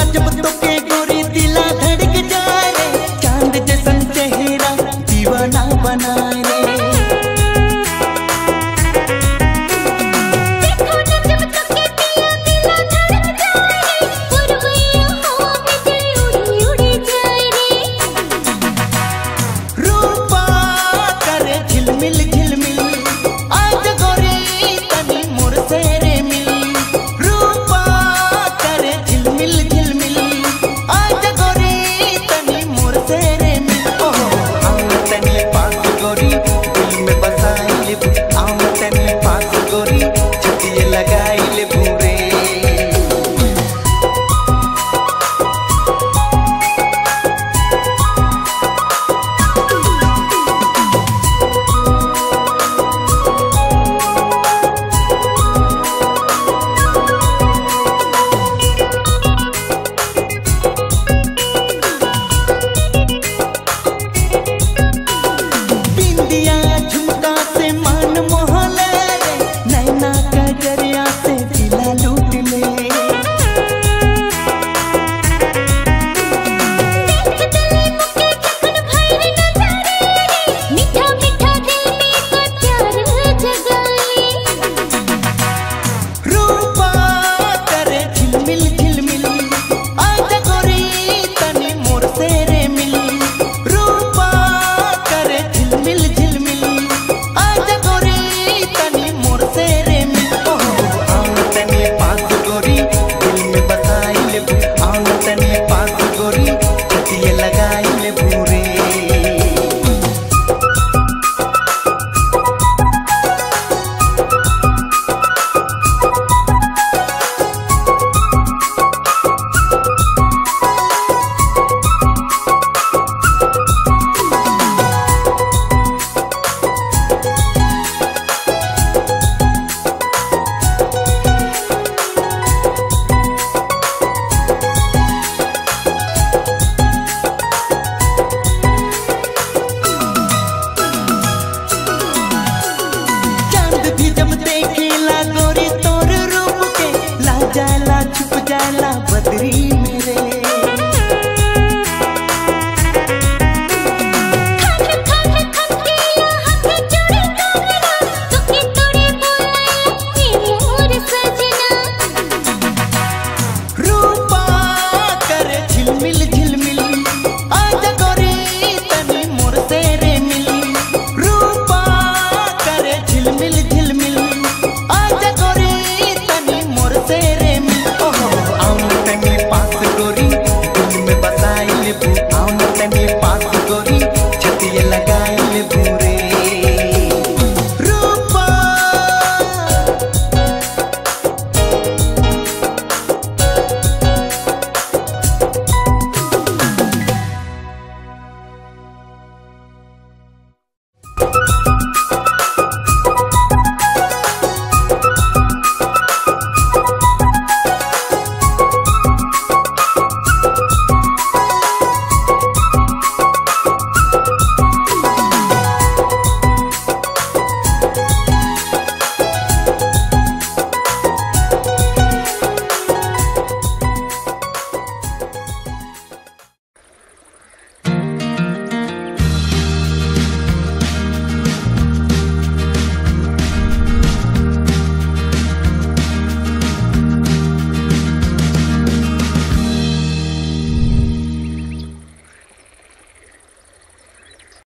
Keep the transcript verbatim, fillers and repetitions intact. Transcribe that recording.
जब तो के गोरी दिला धड़क जाए रे, चांद जैसन चेहरा दीवाना बनाए रे। देखो ना जब तो के पिया दिला धड़क जाए रे, पुरवैया हवा में दिल उड़ी उड़ी जाए रे। रूपा करे झिलमिल झिलमिल, आज गोरी तनी मोर से रे मिल। रूपा करे झिलमिल झिलमिल, आज गोरी तनी मोर से रे मिल। ओहो आम तनी पास गोरी दिल में बसाई ले, आम तनी पास गोरी छतिए लगाई ले भूरे। बिंदिया झुमका से मान मोहले रे, नैना कजरिया से दिला लूट ले। देख दले मुके जखन भैर नजारे रे, मीठा मीठा दिल में का प्यार जगाए। रूपा करे झिलमिल झिलमिल, आज गोरी तनी मोर से रे मिल। रूपा करे झिलमिल झिलमिल, आज गोरी तनी मोर से रे मिल। ओहो आम तनी पास गोरी दिल में बसाई ले, आम तनी पास गोरी छतिए लगाई ले भूरे। चांद भी जब देखेला गोरी तोर रूप के, ला जाला छुप जाला बदरी